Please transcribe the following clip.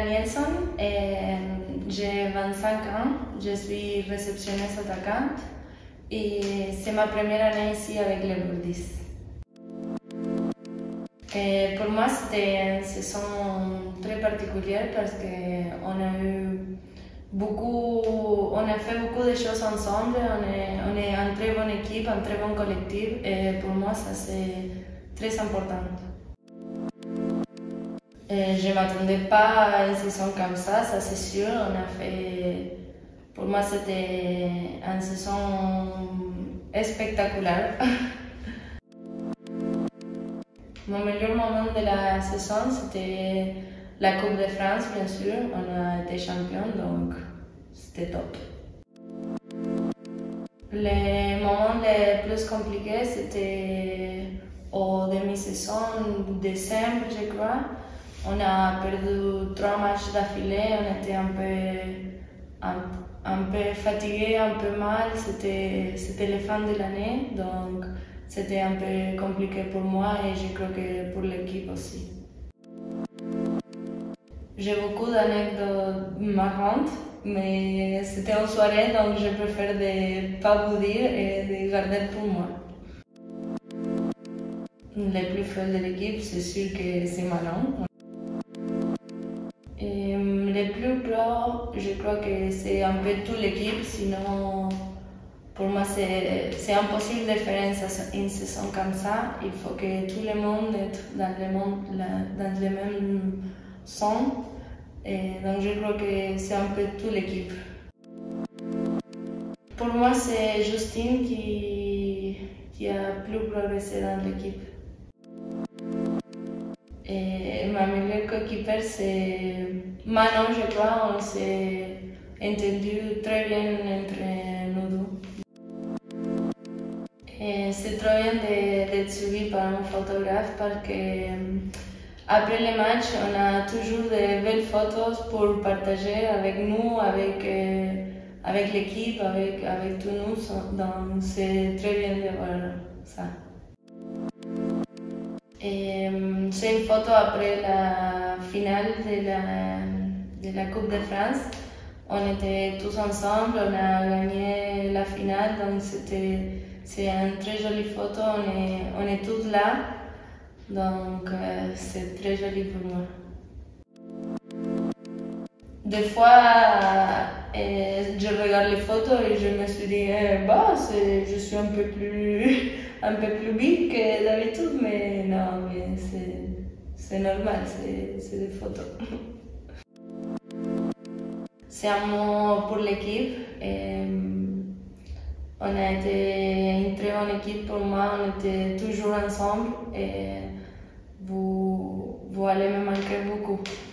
Daniela Nielsen, j'ai 25 ans, je suis réceptionniste attaquante et c'est ma première année ici avec les Lourdis. Pour moi, c'était une saison très particulière parce qu'on a fait beaucoup de choses ensemble, on est une très bonne équipe, un très bon collectif et pour moi, ça c'est très important. Je ne m'attendais pas à une saison comme ça c'est sûr. Pour moi, c'était une saison spectaculaire. Mon meilleur moment de la saison, c'était la Coupe de France, bien sûr. On a été champion, donc c'était top. Les moments les plus compliqués, c'était au demi-saison, décembre, je crois. On a perdu 3 matchs d'affilée, on était un peu fatigué, un peu mal. C'était la fin de l'année, donc c'était un peu compliqué pour moi et je crois que pour l'équipe aussi. J'ai beaucoup d'anecdotes marrantes, mais c'était en soirée, donc je préfère ne pas vous dire et de garder pour moi. Le plus fort de l'équipe, c'est sûr que c'est Manon. Le plus pro, je crois que c'est un peu toute l'équipe, sinon pour moi c'est impossible de faire une saison comme ça. Il faut que tout le monde soit dans le même son. Et donc je crois que c'est un peu toute l'équipe. Pour moi, c'est Justine qui a plus progressé dans l'équipe. Et ma meilleure coéquipière, c'est Manon, je crois. On s'est entendu très bien entre nous deux. Et c'est très bien d'être suivi par un photographe parce que après les matchs, on a toujours de belles photos pour partager avec nous, avec l'équipe, avec tous nous. Donc c'est très bien de voir ça. Et c'est une photo après la finale de la Coupe de France. On était tous ensemble, on a gagné la finale, donc c'est une très jolie photo, on est tous là, donc c'est très joli pour moi. Des fois, je regarde les photos et je me suis dit, je suis un peu plus big que d'habitude, mais non, mais c'est normal, c'est des photos. C'est un mot pour l'équipe. On a été une très bonne équipe pour moi, on était toujours ensemble et vous allez me manquer beaucoup.